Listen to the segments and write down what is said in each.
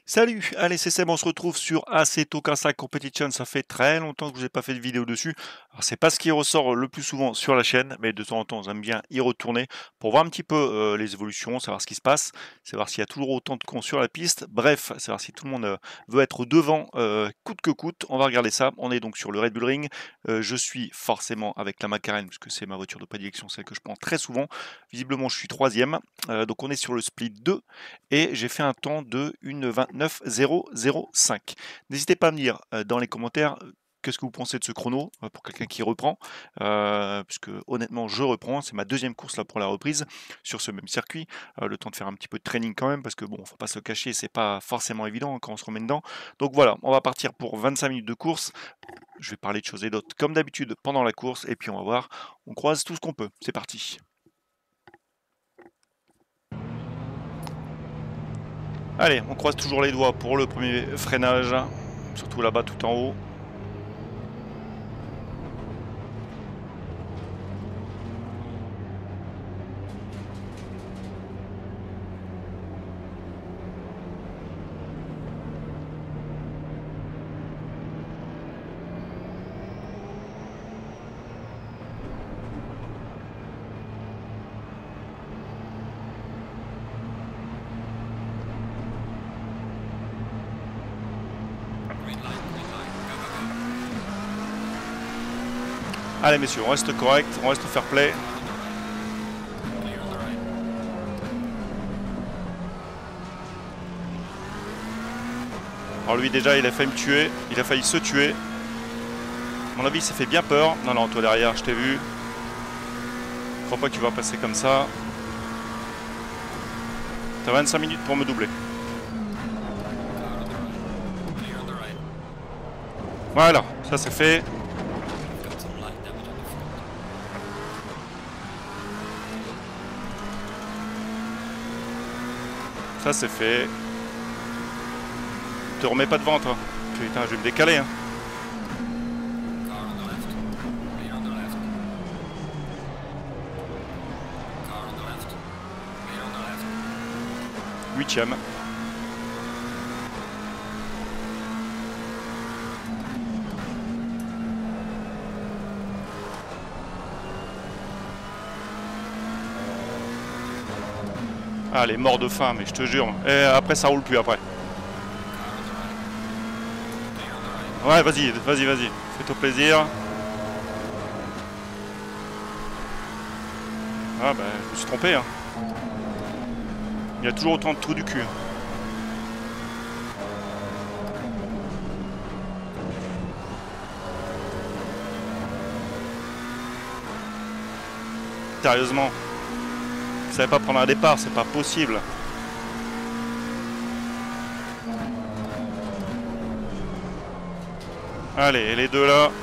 Salut, allez c'est Seb, on se retrouve sur Assetto Corsa Competition, ça fait très longtemps que je n'ai pas fait de vidéo dessus. Alors c'est pas ce qui ressort le plus souvent sur la chaîne, mais de temps en temps j'aime bien y retourner pour voir un petit peu les évolutions, savoir ce qui se passe, savoir s'il y a toujours autant de cons sur la piste, bref, savoir si tout le monde veut être devant coûte que coûte, on va regarder ça. On est donc sur le Red Bull Ring, je suis forcément avec la McLaren, puisque c'est ma voiture de prédilection, celle que je prends très souvent. Visiblement je suis troisième, donc on est sur le split 2 et j'ai fait un temps de 1:29.005. N'hésitez pas à me dire dans les commentaires qu'est-ce que vous pensez de ce chrono pour quelqu'un qui reprend, puisque honnêtement je reprends, c'est ma deuxième course là pour la reprise sur ce même circuit, le temps de faire un petit peu de training quand même, parce que bon, faut pas se le cacher, c'est pas forcément évident quand on se remet dedans. Donc voilà, on va partir pour 25 minutes de course. Je vais parler de choses et d'autres comme d'habitude pendant la course, et puis on va voir, on croise tout ce qu'on peut. C'est parti. Allez, on croise toujours les doigts pour le premier freinage, surtout là-bas tout en haut. Allez messieurs, on reste correct, on reste fair play. Alors lui déjà il a failli me tuer, il a failli se tuer. À mon avis il s'est fait bien peur. Non non, toi derrière je t'ai vu. Je crois pas que tu vas passer comme ça. T'as 25 minutes pour me doubler. Voilà, ça c'est fait. Ça c'est fait. Te remets pas devant toi. Putain, je vais me décaler hein. Huitième. Allez, mort de faim, mais je te jure. Et après ça roule plus après. Ouais, vas-y, vas-y, vas-y. Fais-toi plaisir. Ah bah, je me suis trompé hein. Il y a toujours autant de trous du cul. Sérieusement. Vous savez pas prendre un départ, c'est pas possible. Allez, les deux là.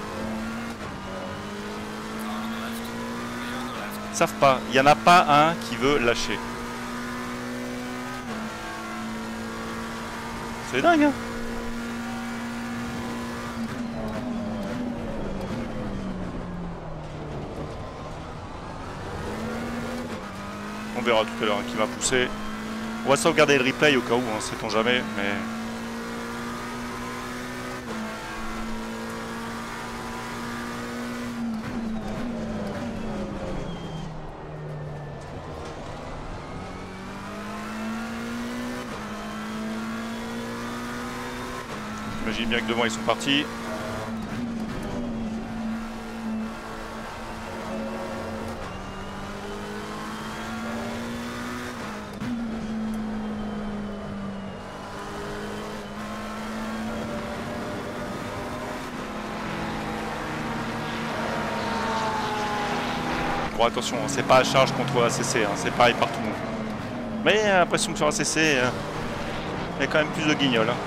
Ils savent pas. Il n'y en a pas un qui veut lâcher. C'est dingue hein. On verra tout à l'heure qui va pousser. On va sauvegarder le replay au cas où, hein, sait-on jamais, mais... J'imagine bien que devant ils sont partis. Bon attention, c'est pas à charge contre ACC, hein, c'est pareil partout. Mais j'ai l'impression que sur ACC, il y a quand même plus de guignols. Hein.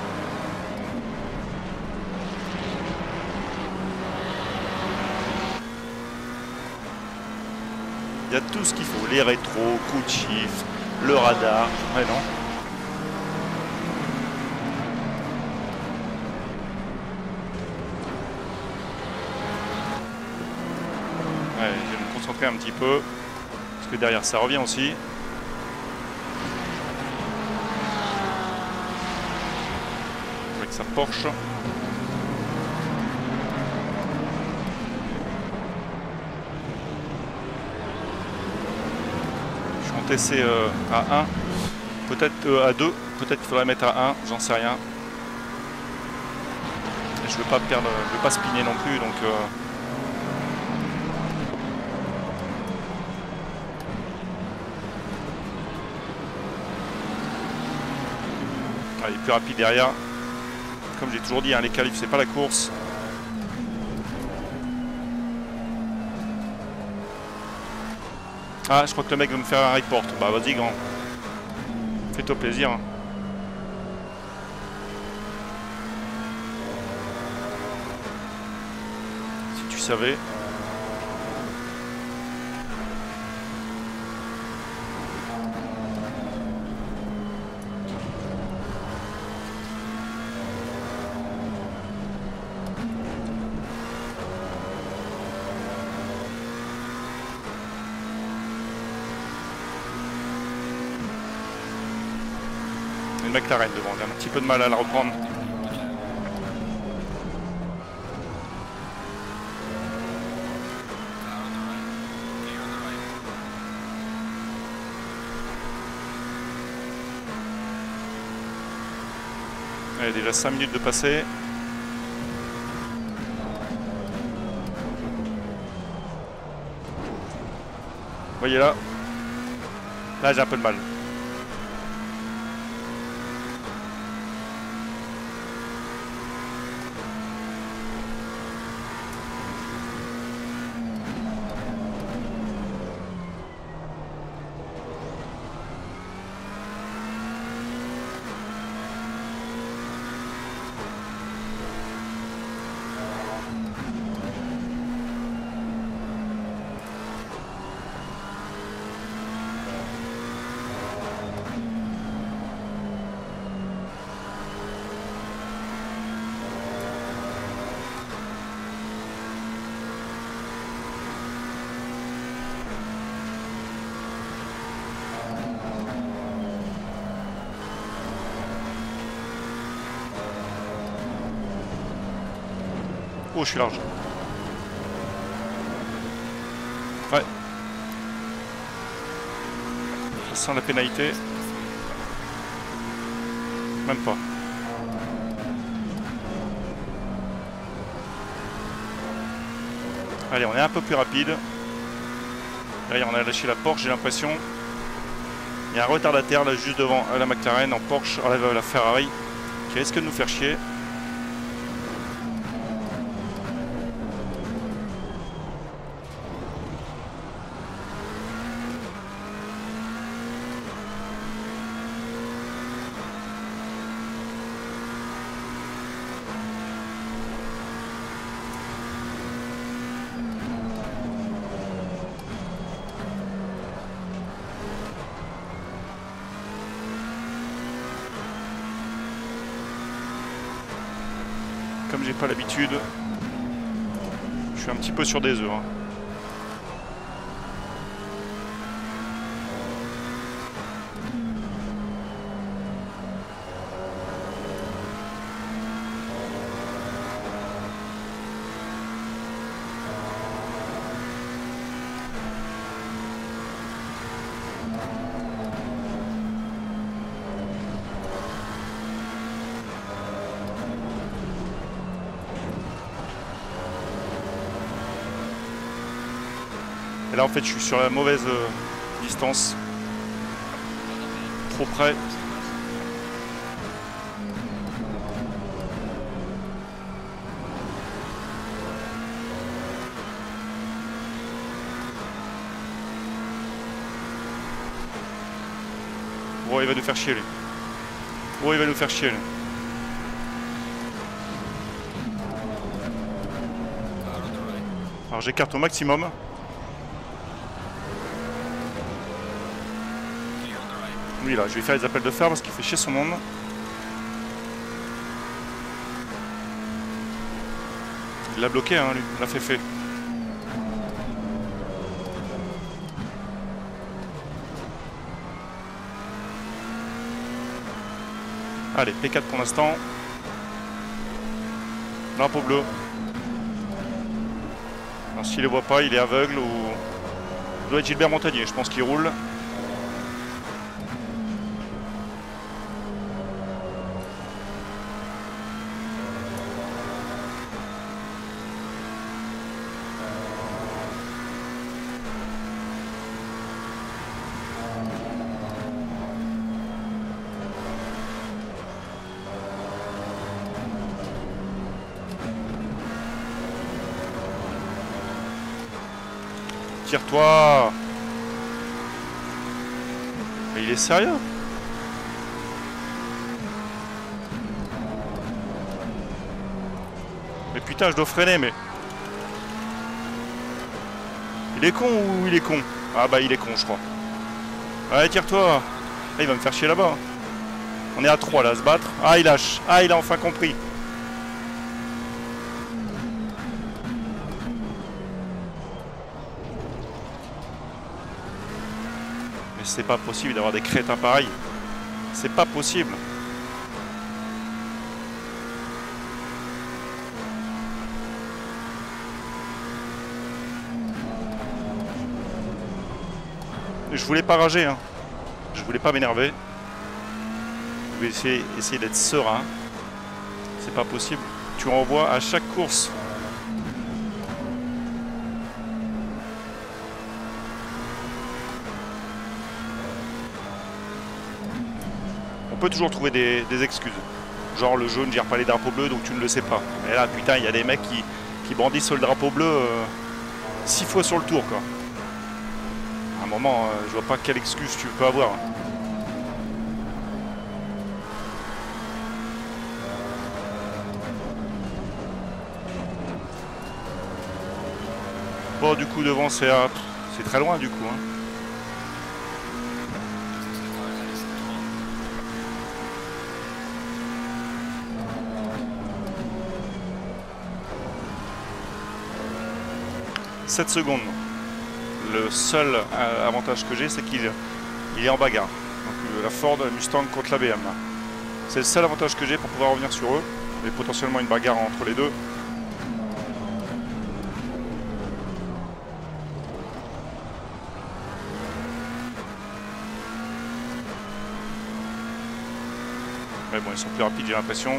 Il y a tout ce qu'il faut, les rétros, coup de shift, le radar, ouais non. Ouais, je vais me concentrer un petit peu, parce que derrière ça revient aussi. sa Porsche. Je suis en TC à 1, peut-être à 2, peut-être qu'il faudrait mettre à 1, j'en sais rien. Et je veux pas perdre, je veux pas spinner non plus, donc il est plus rapide derrière. Comme j'ai toujours dit, hein, les qualifs c'est pas la course. Ah, je crois que le mec veut me faire un report. Bah vas-y grand. Fais-toi plaisir. Hein. Si tu savais. Une McLaren devant, on a un petit peu de mal à la reprendre. Allez, déjà 5 minutes de passer. Vous voyez là. Là j'ai un peu de mal. Oh, je suis large. Ouais. Ça sent la pénalité. Même pas. Allez, on est un peu plus rapide. Derrière, on a lâché la Porsche, j'ai l'impression. Il y a un retardataire là juste devant la McLaren en Porsche, la Ferrari, qui risque de nous faire chier. Comme j'ai pas l'habitude, je suis un petit peu sur des œufs. Hein. Et là en fait je suis sur la mauvaise distance. Trop près. Oh il va nous faire chier lui. Oh il va nous faire chier lui. Alors j'écarte au maximum. Oui là, je vais faire les appels de fer parce qu'il fait chier son monde. Il l'a bloqué hein lui, il l'a fait. Allez, P4 pour l'instant. Drapeau bleu. Alors s'il ne voit pas, il est aveugle ou... Ça doit être Gilbert Montagnier, je pense qu'il roule. Tire-toi! Mais il est sérieux? Mais putain, je dois freiner, mais... Il est con ou il est con? Ah bah il est con, je crois. Allez, tire-toi! Ah, il va me faire chier là-bas. On est à 3 là, à se battre. Ah, il lâche. Ah, il a enfin compris. Mais c'est pas possible d'avoir des crétins pareils. C'est pas possible. Je voulais pas rager, hein. Je voulais pas m'énerver. Je vais essayer d'être serein. C'est pas possible. Tu renvoies à chaque course. On peut toujours trouver des excuses. Genre le jaune gère pas les drapeaux bleus donc tu ne le sais pas. Et là putain il y a des mecs qui brandissent sur le drapeau bleu 6 fois sur le tour quoi. À un moment je vois pas quelle excuse tu peux avoir. Bon du coup devant c'est très loin du coup hein. « 7 secondes. Le seul avantage que j'ai, c'est qu'il est en bagarre. Donc, la Ford Mustang contre la BM. C'est le seul avantage que j'ai pour pouvoir revenir sur eux. Et potentiellement une bagarre entre les deux. Mais bon, ils sont plus rapides, j'ai l'impression.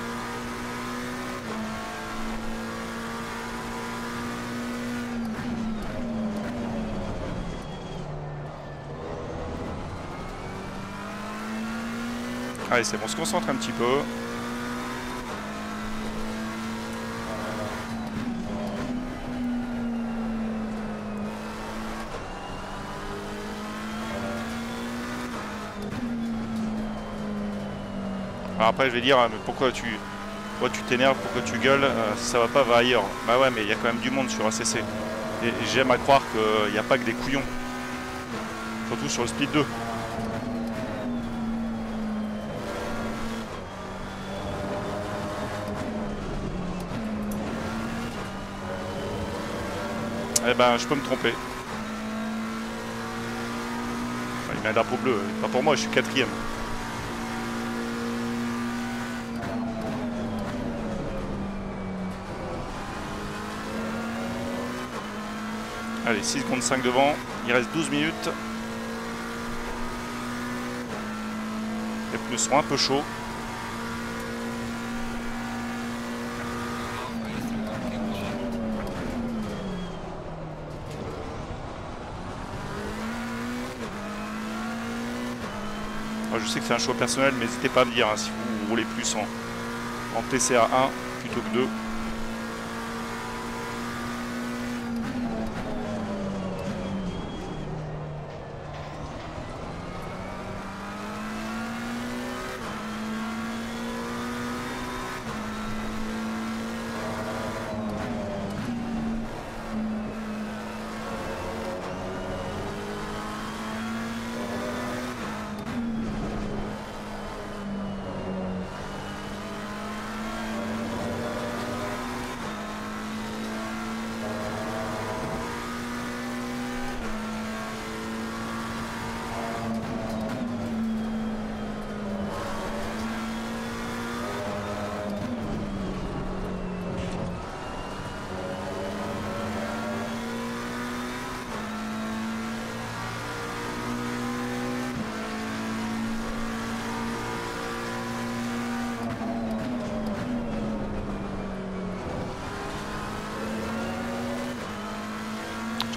Allez, c'est bon, on se concentre un petit peu. Alors après, je vais dire, mais pourquoi tu t'énerves, pourquoi tu gueules, si ça va pas, va ailleurs. Bah ouais, mais il y a quand même du monde sur ACC. Et j'aime à croire qu'il n'y a pas que des couillons. Surtout sur le split 2. Eh ben, je peux me tromper. Enfin, il met un drapeau bleu. Pas pour moi, je suis 4ème. Allez, 6 secondes 5 devant. Il reste 12 minutes. Les pneus sont un peu chauds. Je sais que c'est un choix personnel, mais n'hésitez pas à me dire hein, si vous roulez plus en TCA 1 plutôt que 2.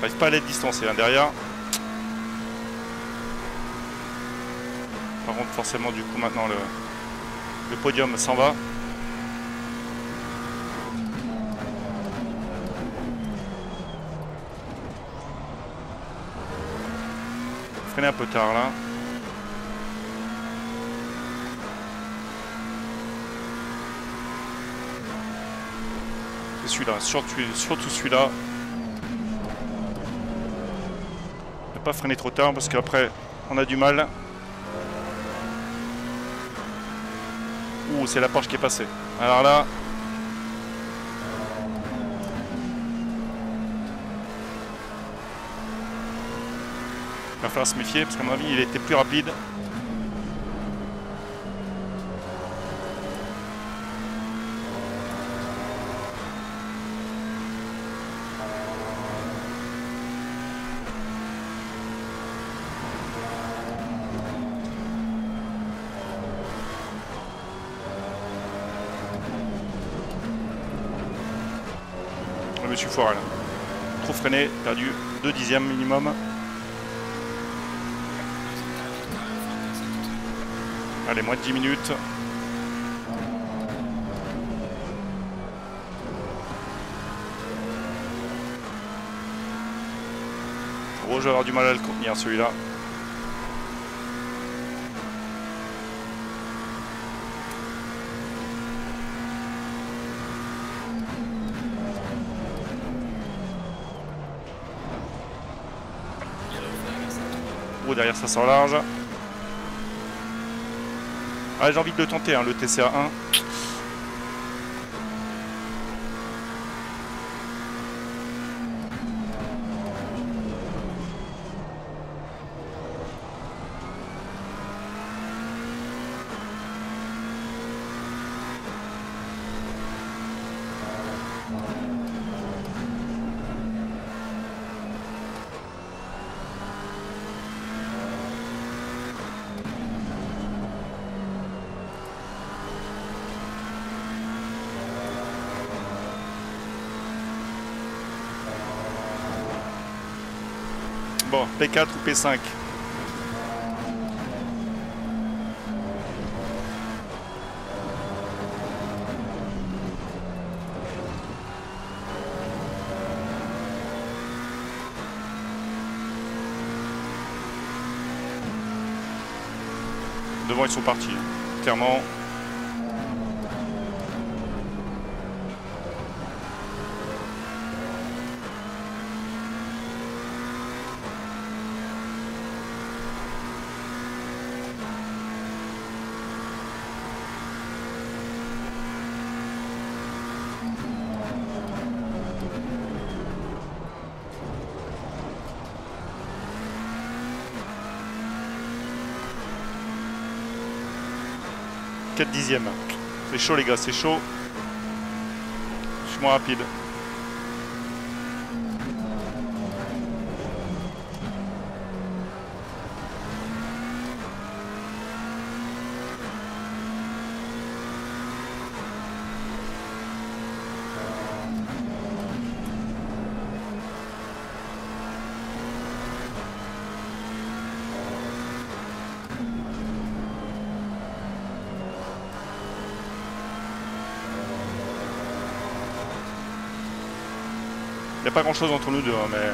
J'arrive pas à l'être distancé hein, derrière. Par contre, forcément, du coup, maintenant, le podium s'en va. Freiner un peu tard, là. C'est celui-là, surtout celui-là. Ne pas freiner trop tard, parce qu'après, on a du mal. Ouh, c'est la Porsche qui est passée. Alors là... il va falloir se méfier, parce qu'à mon avis, il était plus rapide. Je me suis foiré là. Trop freiné, perdu 2 dixièmes minimum. Allez, moins de 10 minutes. Oh, je vais avoir du mal à le contenir celui-là. Oh, derrière ça sort large. Ah, j'ai envie de le tenter, hein, le TCA 1. Bon, P4 ou P5? Devant, ils sont partis, clairement. Quatre dixièmes. C'est chaud les gars, c'est chaud. Je suis moins rapide. Il n'y a pas grand chose entre nous deux, hein, mais...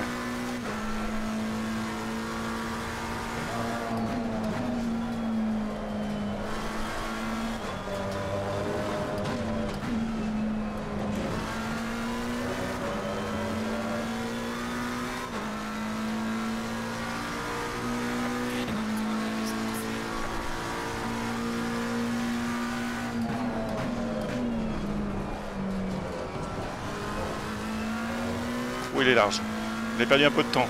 Oh, il est large. Il a perdu un peu de temps.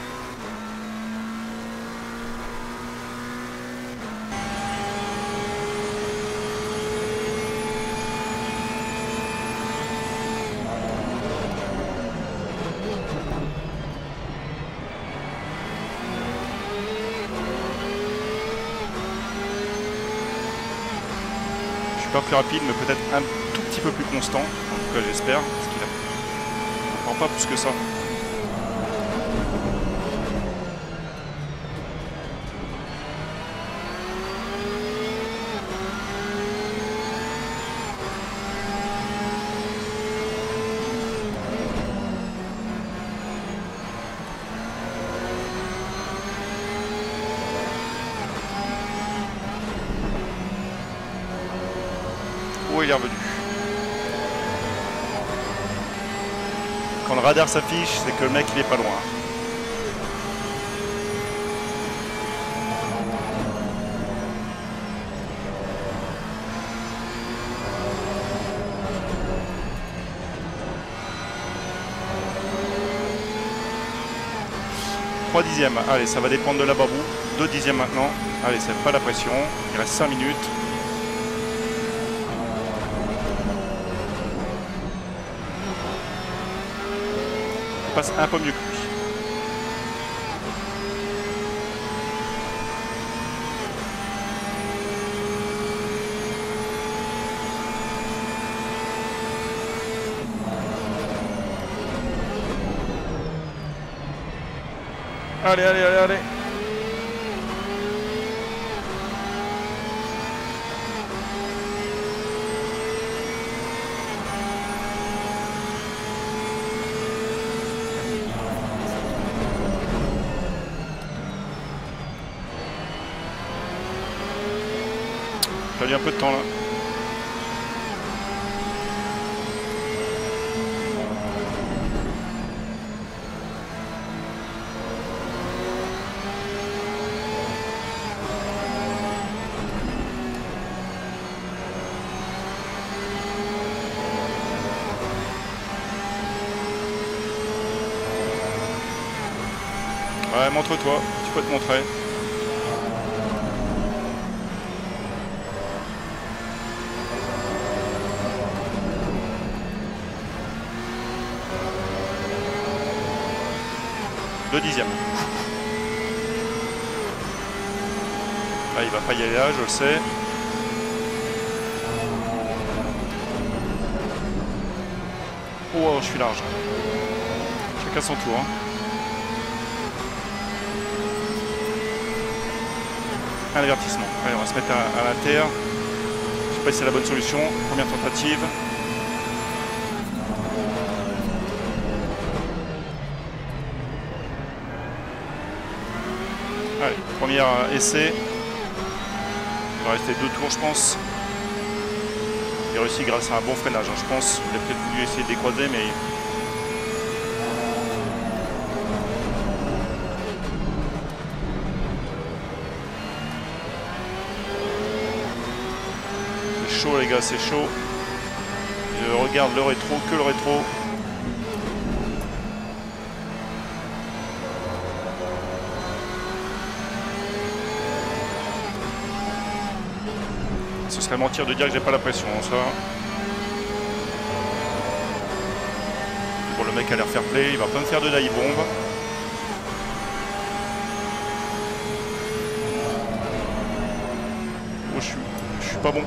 Je suis pas plus rapide, mais peut-être un tout petit peu plus constant. En tout cas, j'espère. Parce qu'il a... pas plus que ça. Oh, il est revenu. Quand le radar s'affiche, c'est que le mec il est pas loin. Trois dixièmes. Allez, ça va dépendre de la babou. 2 dixièmes maintenant. Allez, ça fait pas la pression. Il reste 5 minutes. Il passe un peu mieux que lui. Allez, allez, allez, allez. J'ai perdu un peu de temps là. Ouais, montre-toi, tu peux te montrer. Deux dixièmes. Ah, il va pas y aller là, je le sais. Oh, je suis large. Chacun son tour. Hein. Un avertissement. Allez, on va se mettre à l'inter. Je sais pas si c'est la bonne solution. Première tentative. Allez, premier essai. Il va rester 2 tours, je pense. Il a réussi grâce à un bon freinage, hein, je pense. Il a peut-être voulu essayer de décroiser, mais... C'est chaud, les gars, c'est chaud. Je regarde le rétro, que le rétro. Ce serait mentir de dire que j'ai pas la pression, hein, ça. Bon, le mec a l'air fair play, il va pas me faire de dive bomb. Oh, je suis pas bon.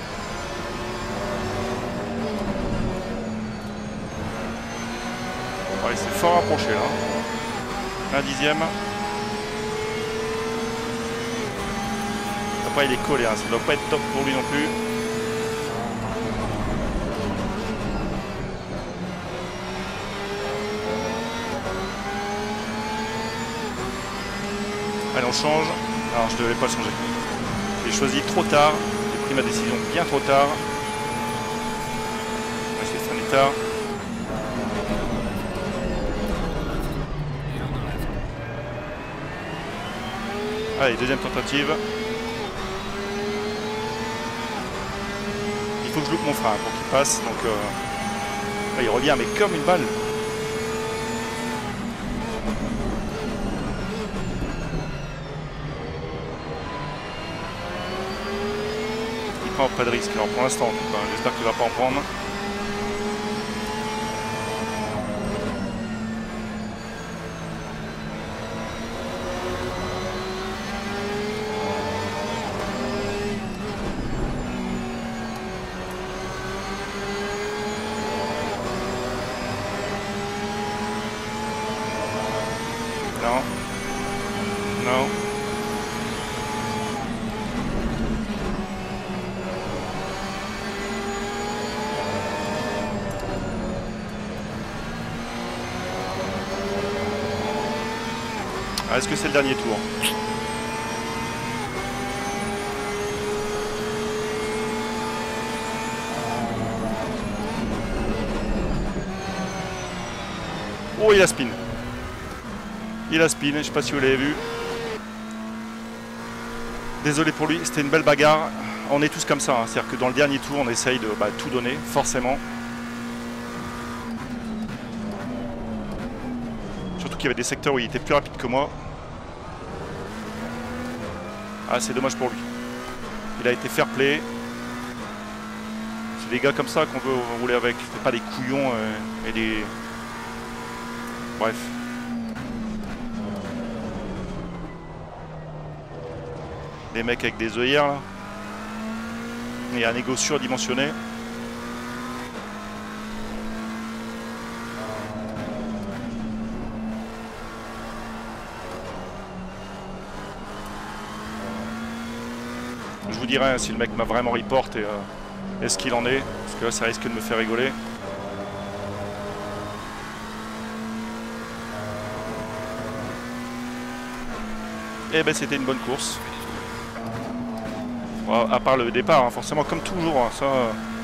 Allez, c'est fort approché là. Un dixième. Après il est collé, hein. Ça doit pas être top pour lui non plus. Allez, on change. Alors je devais pas changer. J'ai choisi trop tard. J'ai pris ma décision bien trop tard. On va essayer de freiner tard. Allez, deuxième tentative. Il faut que je loupe mon frein pour qu'il passe. Donc là, il revient mais comme une balle. Il prend pas de risque alors pour l'instant. J'espère qu'il va pas en prendre. Non. Non. Ah, est-ce que c'est le dernier tour? Oh, il a spin. Il a spin, je sais pas si vous l'avez vu. Désolé pour lui, c'était une belle bagarre. On est tous comme ça, hein. C'est-à-dire que dans le dernier tour, on essaye de tout donner, forcément. Surtout qu'il y avait des secteurs où il était plus rapide que moi. Ah, c'est dommage pour lui. Il a été fair play. C'est des gars comme ça qu'on veut rouler avec. C'est pas des couillons et des... Bref. Des mecs avec des œillères là. Il y a un ego surdimensionné. Je vous dirai hein, si le mec m'a vraiment report et ce qu'il en est. Parce que là ça risque de me faire rigoler. Et ben c'était une bonne course. Bon, à part le départ, hein, forcément comme toujours, hein, ça...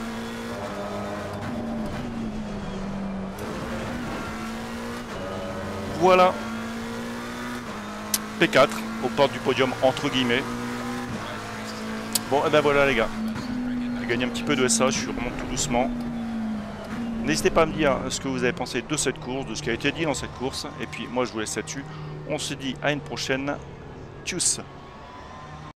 Voilà. P4, aux portes du podium, entre guillemets. Bon, et ben voilà les gars. J'ai gagné un petit peu de SA, je remonte tout doucement. N'hésitez pas à me dire ce que vous avez pensé de cette course, de ce qui a été dit dans cette course. Et puis moi je vous laisse là-dessus. On se dit à une prochaine. Tchuss!